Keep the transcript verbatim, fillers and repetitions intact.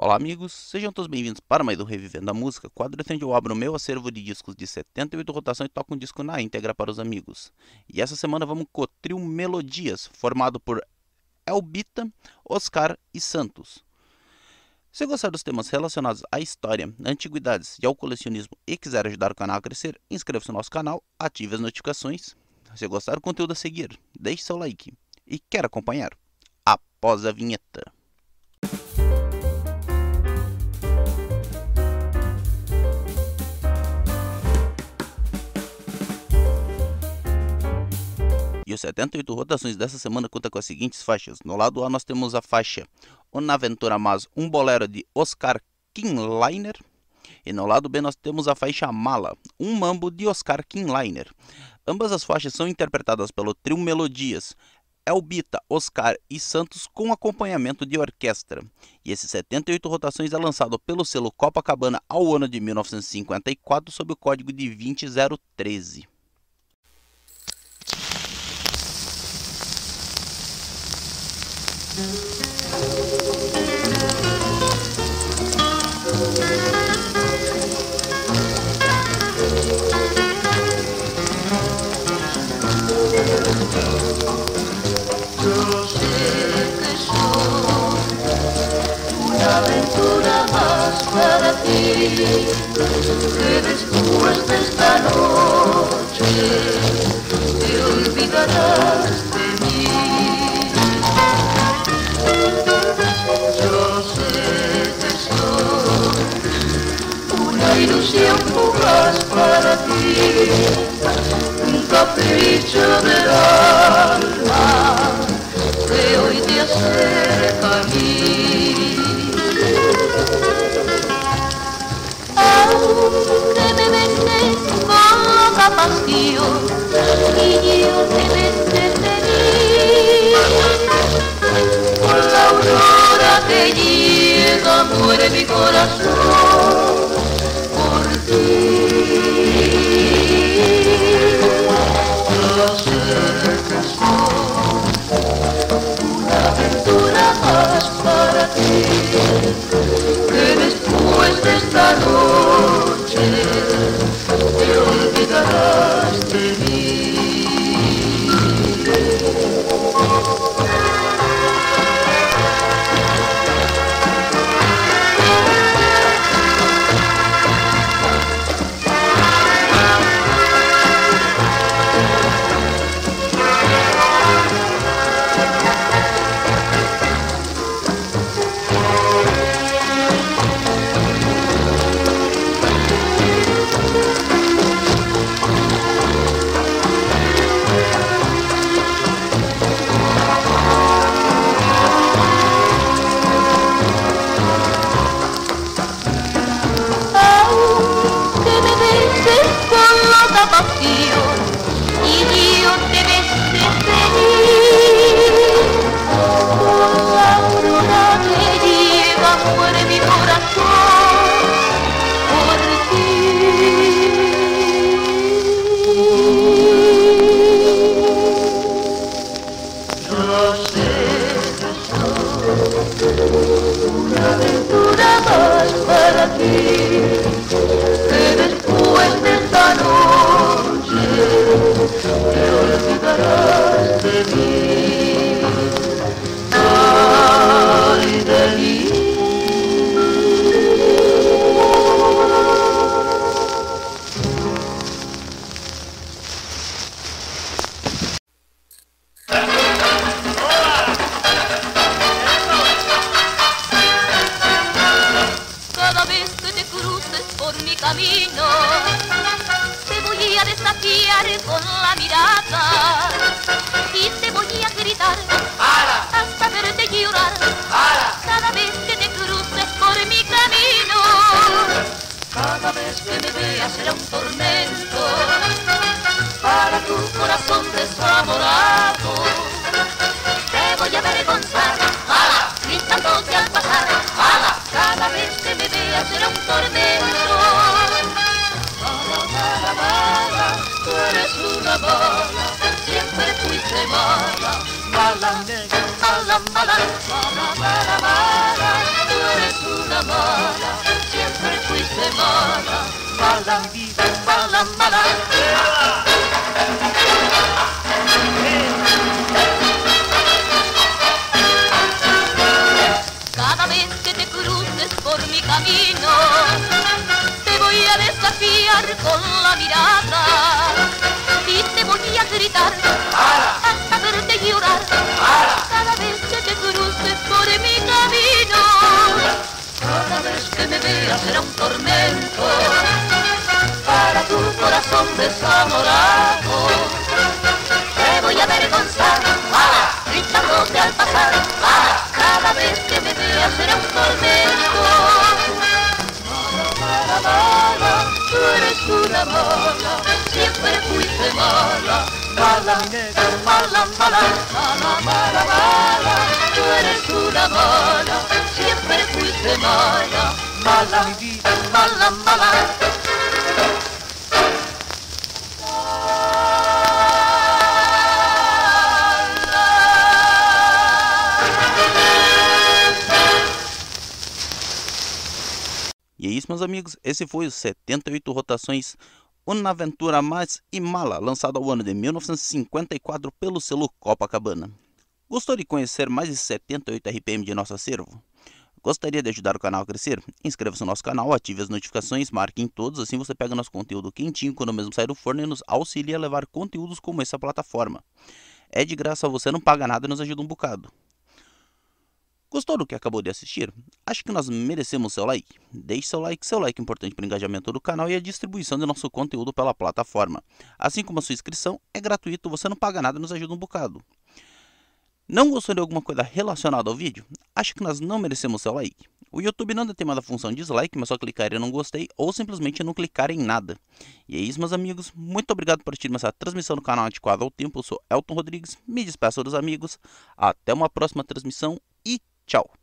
Olá amigos, sejam todos bem-vindos para mais um Revivendo a Música, quadro onde eu abro o meu acervo de discos de setenta e oito rotações e toco um disco na íntegra para os amigos. E essa semana vamos com o trio Melodias, formado por Elbita, Oscar e Santos. Se gostar dos temas relacionados à história, antiguidades e ao colecionismo e quiser ajudar o canal a crescer, inscreva-se no nosso canal, ative as notificações. Se gostar do conteúdo a seguir, deixe seu like e quer acompanhar após a vinheta. E os setenta e oito rotações dessa semana conta com as seguintes faixas. No lado A nós temos a faixa Una Aventura Mas, um bolero de Oscar Kinliner. E no lado B nós temos a faixa Mala, um mambo de Oscar Kinliner. Ambas as faixas são interpretadas pelo trio Melodias, Elbita, Oscar e Santos com acompanhamento de orquestra. E esse setenta e oito rotações é lançado pelo selo Copacabana ao ano de mil novecentos e cinquenta e quatro sob o código de vinte zero treze. Yo sé que soy una aventura más para ti, que después de esta noche te olvidarás de mí. Yo sé que soy una ilusión fugaz para ti, un capricho del alma que hoy te acerca a mí. Aunque me beses con loca pasión y yo te besé feliz, con la aurora que llega muere mi corazón por ti. Yo sé que soy una aventura más para ti, que después de esta noche te olvidarás de mí. Y yo te besé feliz, con la aurora que lleva muere mi corazón por ti. Yo sé que soy una aventura más para ti, que después de esta noche te olvidarás de mí. Ay, de mí. Cada vez que te cruces por mi camino, te voy a desafiar con la mirada y te voy a gritar ¡Para! Hasta verte llorar. ¡Para! Cada vez que te cruces por mi camino, cada vez que me veas será un tormento para tu corazón desamorado. Te voy a avergonzar, ¡Para! Gritándote al pasar, ¡Para! Cada vez que me veas será un tormento. Mala, mala, tú eres una mala, siempre fuiste mala, mala negra, mala, mala, mala, mala, mala, tú eres una mala, mala, mala. Cada vez que te cruces por mi camino, te voy a desafiar con la mirada y te voy a gritar hasta verte llorar. Cada vez que te cruces por mi camino, cada vez que me veas será un tormento para tu corazón desamorado. Te voy a avergonzar, gritándote al pasar. Cada vez que me veas será un tormento. Mala, mala, mala, tú eres una mala, siempre fuiste mala. Mala, mala, mala, mala, mala, mala, tú eres una mala, siempre fuiste mala. Mala, mala, mala. E é isso, meus amigos, esse foi os setenta e oito rotações Uma Aventura Mais e Mala, lançado ao ano de mil novecentos e cinquenta e quatro pelo selo Copacabana. Gostou de conhecer mais de setenta e oito R P M de nosso acervo? Gostaria de ajudar o canal a crescer? Inscreva-se no nosso canal, ative as notificações, marque em todos, assim você pega nosso conteúdo quentinho quando mesmo sair do forno e nos auxilia a levar conteúdos como essa plataforma. É de graça, você não paga nada e nos ajuda um bocado. Gostou do que acabou de assistir? Acho que nós merecemos seu like? Deixe seu like, seu like é importante para o engajamento do canal e a distribuição de nosso conteúdo pela plataforma. Assim como a sua inscrição, é gratuito, você não paga nada e nos ajuda um bocado. Não gostou de alguma coisa relacionada ao vídeo? Acho que nós não merecemos seu like? O YouTube não tem mais a função dislike, mas só clicar em não gostei ou simplesmente não clicar em nada. E é isso, meus amigos. Muito obrigado por assistir essa transmissão no canal Antiquado ao Tempo. Eu sou Elton Rodrigues, me despeço dos amigos. Até uma próxima transmissão e tchau!